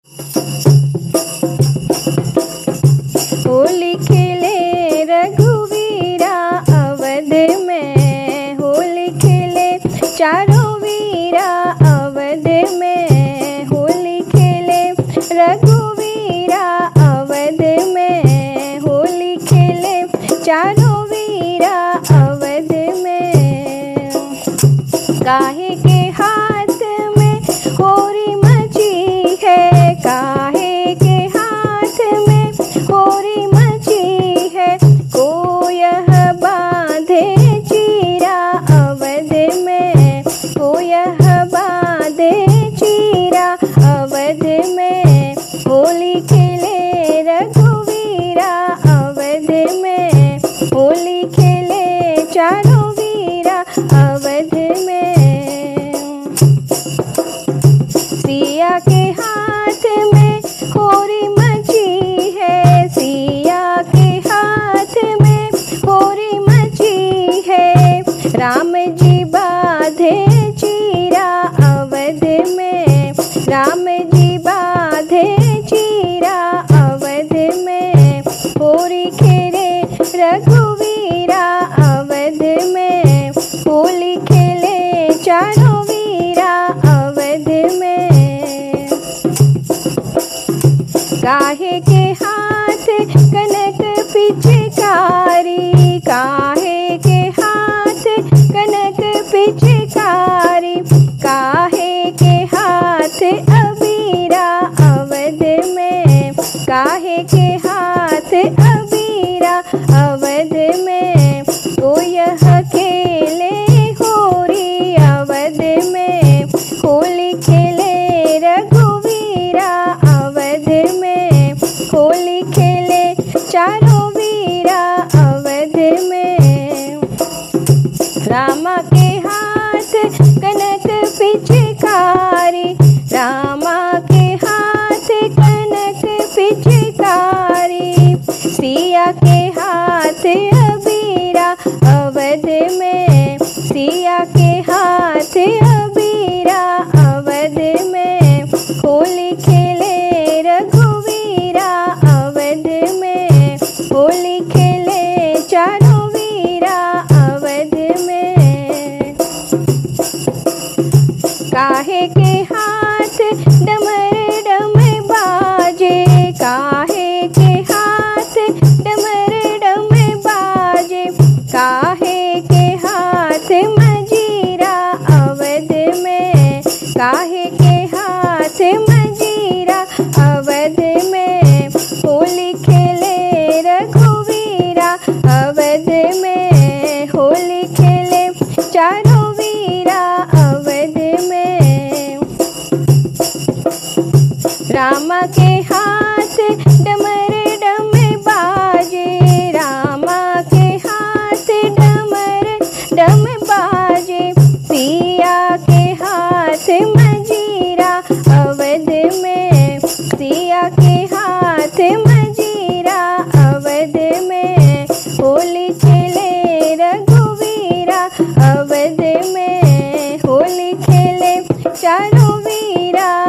होली खेले रघुवीरा अवध में, होली खेले चारों वीरा अवध में, होली खेले रघुवीरा अवध में, होली खेले चारों वीरा अवध में। काहे के हाथ में होरी मची है, काहे के हाथ में होरी मची है, को यह बांधे चीरा अवध में, को यह बांधे चीरा अवध में। होली खेले रघुवीरा अवध में, होली खेले चारों वीरा अवध में। सिया के हाथ में होरी मची है, सिया के हाथ में होरी मची है, राम जी बांधे चीरा अवध में, राम जी बांधे चीरा अवध में। होली खेले रघुवीरा अवध में, होली खेले चारों वीरा अवध में। काहे के हाथ कनक पिचकारी, काहे के हाथ कनक पिचकारी, काहे के हाथ अबीरा अवध में, काहे के हाथ अबीरा अवध में। तो यह खेले होरी अवध में, होली खेले रघुवीरा अवध में, होली खेले चारों वीरा अवध में। रामा के हाथ कनक पिचकारी, रामा के हाथ कनक पिचकारी, सिया के हाथ अबीरा अवध में, सिया के हाथ अबीरा अवध में। होली खेले रघुवीरा अवध में, होली खेले चारों वीरा अवध में। काहे के हाथ डमर डम बाजे, काहे के हाथ डमर डम बाजे, काहे के हाथ मजीरा अवध में, काहे के हाथ मजीरा अवध में। होली खेले रघुवीरा अवध में, होली खेले चारों वीरा अवध में। रामा के हाथ डमर डम बाजे, रामा के हाथ डमर डम बाजे, सिया के हाथ मजीरा अवध में, सिया के हाथ मजीरा अवध में। होली खेले रघुवीरा अवध में, होली खेले चारों वीरा